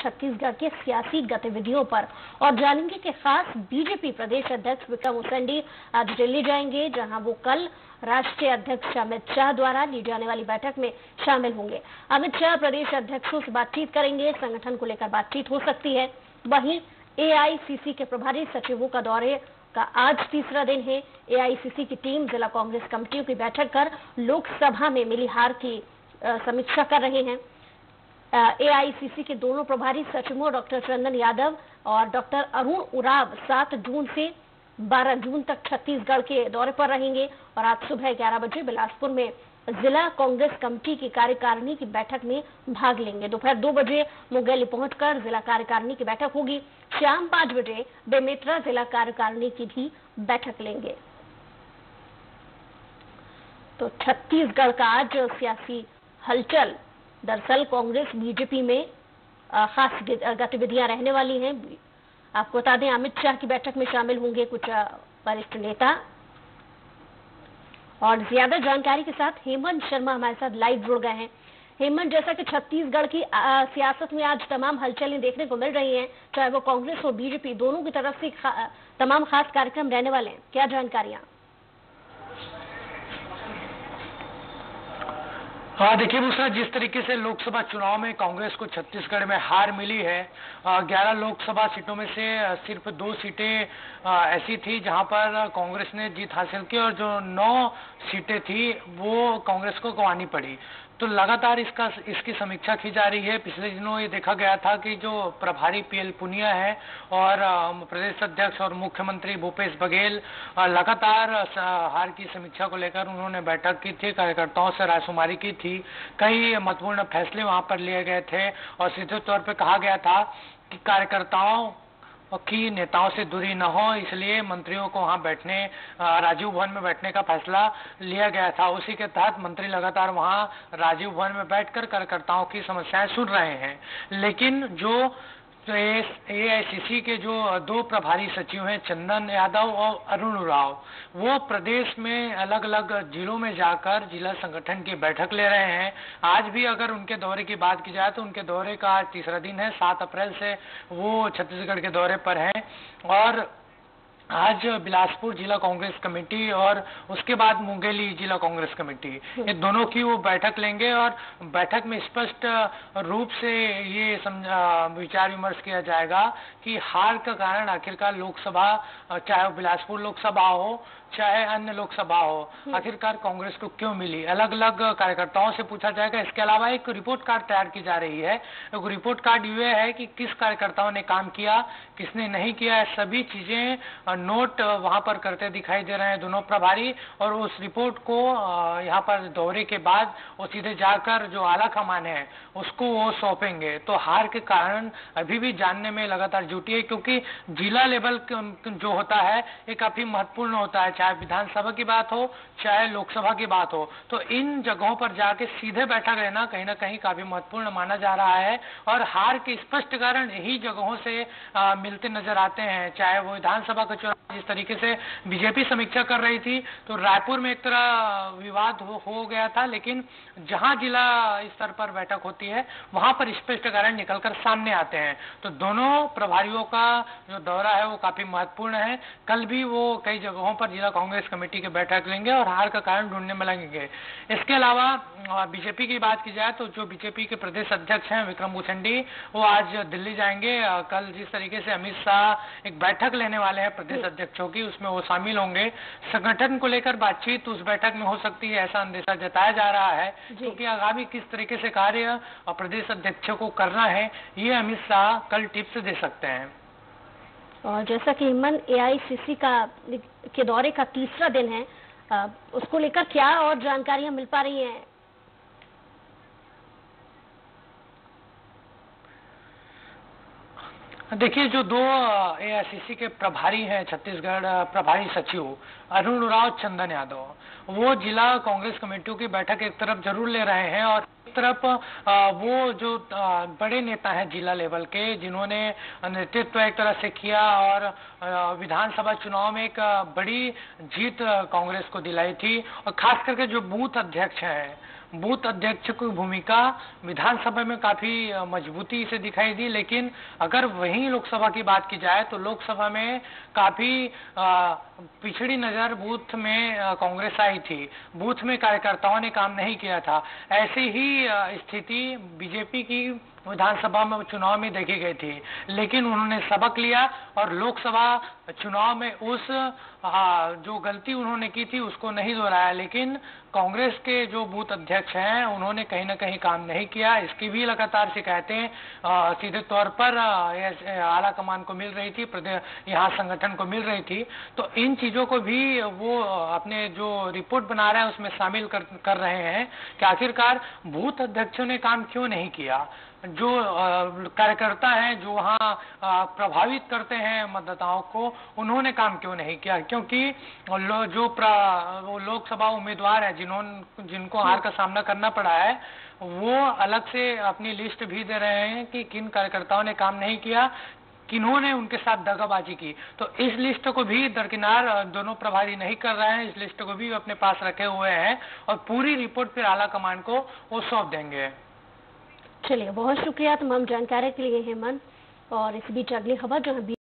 छत्तीसगढ़ के सियासी गतिविधियों पर और जानेंगे कि खास बीजेपी प्रदेश अध्यक्ष विक्रम उसेंडी आज दिल्ली जाएंगे, जहां वो कल राष्ट्रीय अध्यक्ष अमित शाह द्वारा ली जाने वाली बैठक में शामिल होंगे। अमित शाह प्रदेश अध्यक्षों से बातचीत करेंगे। संगठन को लेकर बातचीत हो सकती है। वहीं एआईसीसी के प्रभारी सचिवों का दौरे का आज तीसरा दिन है। एआईसीसी की टीम जिला कांग्रेस कमेटियों की बैठक कर लोकसभा में मिली हार की समीक्षा कर रहे हैं। एआईसीसी के दोनों प्रभारी सचिवों डॉक्टर चंदन यादव और डॉक्टर अरुण उराव 7 जून से 12 जून तक छत्तीसगढ़ के दौरे पर रहेंगे और आज सुबह 11 बजे बिलासपुर में जिला कांग्रेस कमेटी की कार्यकारिणी की बैठक में भाग लेंगे। दोपहर 2 बजे मुंगेली पहुंचकर जिला कार्यकारिणी की बैठक होगी। शाम 5 बजे बेमेतरा जिला कार्यकारिणी की भी बैठक लेंगे। तो छत्तीसगढ़ का आज सियासी हलचल, दरअसल कांग्रेस बीजेपी में खास गतिविधियां रहने वाली हैं। आपको बता दें, अमित शाह की बैठक में शामिल होंगे कुछ वरिष्ठ नेता। और ज्यादा जानकारी के साथ हेमंत शर्मा हमारे साथ लाइव जुड़ गए हैं। हेमंत, जैसा कि छत्तीसगढ़ की सियासत में आज तमाम हलचलें देखने को मिल रही हैं, चाहे वो कांग्रेस और बीजेपी दोनों की तरफ से तमाम खास कार्यक्रम रहने वाले हैं, क्या जानकारियां? हाँ देखिए मूसा, जिस तरीके से लोकसभा चुनाव में कांग्रेस को छत्तीसगढ़ में हार मिली है, 11 लोकसभा सीटों में से सिर्फ 2 सीटें ऐसी थी जहां पर कांग्रेस ने जीत हासिल की और जो 9 सीटें थी वो कांग्रेस को गंवानी पड़ी। तो लगातार इसकी समीक्षा की जा रही है। पिछले दिनों ये देखा गया था कि जो प्रभारी पीएल पुनिया है और प्रदेश अध्यक्ष और मुख्यमंत्री भूपेश बघेल लगातार हार की समीक्षा को लेकर उन्होंने बैठक की थी, कार्यकर्ताओं से रायशुमारी की थी। कई महत्वपूर्ण फैसले वहां पर लिए गए थे और सीधे तौर पर कहा गया था कि कार्यकर्ताओं की नेताओं से दूरी न हो, इसलिए मंत्रियों को वहां बैठने, राजीव भवन में बैठने का फैसला लिया गया था। उसी के तहत मंत्री लगातार वहां राजीव भवन में बैठकर कार्यकर्ताओं की समस्याएं सुन रहे हैं। लेकिन जो एआईसीसी के जो 2 प्रभारी सचिव हैं, चंदन यादव और अरुण उराव, वो प्रदेश में अलग अलग जिलों में जाकर जिला संगठन की बैठक ले रहे हैं। आज भी अगर उनके दौरे की बात की जाए तो उनके दौरे का आज तीसरा दिन है। 7 अप्रैल से वो छत्तीसगढ़ के दौरे पर हैं और आज बिलासपुर जिला कांग्रेस कमेटी और उसके बाद मुंगेली जिला कांग्रेस कमेटी, ये दोनों की वो बैठक लेंगे और बैठक में स्पष्ट रूप से ये विचार विमर्श किया जाएगा कि हार का कारण आखिरकार लोकसभा, चाहे वो बिलासपुर लोकसभा हो चाहे अन्य लोकसभा हो, आखिरकार कांग्रेस को क्यों मिली। अलग अलग कार्यकर्ताओं से पूछा जाएगा। इसके अलावा एक रिपोर्ट कार्ड तैयार की जा रही है। एक रिपोर्ट कार्ड ये है कि किस कार्यकर्ताओं ने काम किया, किसने नहीं किया, सभी चीजें नोट वहां पर करते दिखाई दे रहे हैं दोनों प्रभारी। और उस रिपोर्ट को यहाँ पर दौरे के बाद वो सीधे जाकर जो आला कमान है उसको वो सौंपेंगे। तो हार के कारण अभी भी जानने में लगातार जुटी है, क्योंकि जिला लेवल जो होता है ये काफी महत्वपूर्ण होता है, चाहे विधानसभा की बात हो चाहे लोकसभा की बात हो। तो इन जगहों पर जाके सीधे बैठक लेना कहीं ना कहीं काफी महत्वपूर्ण माना जा रहा है और हार के स्पष्ट कारण यही जगहों से मिलते नजर आते हैं। चाहे वो विधानसभा का चुनाव जिस तरीके से बीजेपी समीक्षा कर रही थी, तो रायपुर में एक तरह विवाद हो गया था, लेकिन जहां जिला स्तर पर बैठक होती है वहां पर स्पष्ट कारण निकलकर सामने आते हैं। तो दोनों प्रभारियों का जो दौरा है वो काफी महत्वपूर्ण है। कल भी वो कई जगहों पर जिला कांग्रेस कमेटी की बैठक लेंगे और हार का कारण ढूंढने में लगेंगे। इसके अलावा बीजेपी की बात की जाए तो जो बीजेपी के प्रदेश अध्यक्ष हैं विक्रम उसेंडी, वो आज दिल्ली जाएंगे। कल जिस तरीके से अमित शाह एक बैठक लेने वाले हैं प्रदेश अध्यक्षों की, उसमें वो शामिल होंगे। संगठन को लेकर बातचीत उस बैठक में हो सकती है, ऐसा अंदेशा जताया जा रहा है, क्योंकि आगामी किस तरीके से कार्य और प्रदेश अध्यक्षों को करना है ये अमित शाह कल टिप्स दे सकते हैं। और जैसा कि हेमंत, एआईसीसी के दौरे का तीसरा दिन है, उसको लेकर क्या और जानकारियां मिल पा रही हैं? देखिए, जो 2 एआईसीसी के प्रभारी हैं छत्तीसगढ़ प्रभारी सचिव अरुण उराव, चंदन यादव, वो जिला कांग्रेस कमेटियों की बैठक एक तरफ जरूर ले रहे हैं और एक तरफ वो जो बड़े नेता हैं जिला लेवल के, जिन्होंने नेतृत्व एक तरह से किया और विधानसभा चुनाव में एक बड़ी जीत कांग्रेस को दिलाई थी, और खास करके जो बूथ अध्यक्ष हैं बूथ अध्यक्ष की भूमिका विधानसभा में काफी मजबूती से दिखाई दी, लेकिन अगर वहीं लोकसभा की बात की जाए तो लोकसभा में काफी पिछड़ी नजर बूथ में कांग्रेस आई थी। बूथ में कार्यकर्ताओं ने काम नहीं किया था। ऐसी ही स्थिति बीजेपी की विधानसभा में चुनाव में देखी गई थी, लेकिन उन्होंने सबक लिया और लोकसभा चुनाव में उस जो गलती उन्होंने की थी उसको नहीं दोहराया। लेकिन कांग्रेस के जो बूथ अध्यक्ष हैं उन्होंने कहीं ना कहीं काम नहीं किया। इसकी भी लगातार शिकायतें सीधे तौर पर आला कमान को मिल रही थी, यहाँ संगठन को मिल रही थी। तो इन चीजों को भी वो अपने जो रिपोर्ट बना रहे हैं उसमें शामिल कर रहे हैं कि आखिरकार बूथ अध्यक्षों ने काम क्यों नहीं किया। जो कार्यकर्ता हैं जो वहाँ प्रभावित करते हैं मतदाताओं को, उन्होंने काम क्यों नहीं किया। क्योंकि जो लोकसभा उम्मीदवार है जिनको हार का सामना करना पड़ा है, वो अलग से अपनी लिस्ट भी दे रहे हैं कि किन कार्यकर्ताओं ने काम नहीं किया, किन्होंने उनके साथ दगाबाजी की। तो इस लिस्ट को भी दरकिनार दोनों प्रभारी नहीं कर रहे हैं, इस लिस्ट को भी अपने पास रखे हुए हैं और पूरी रिपोर्ट फिर आला कमान को वो सौंप देंगे। चलिए, बहुत शुक्रिया तमाम जानकारी के लिए हेमंत। और इस बीच अगली खबर जो है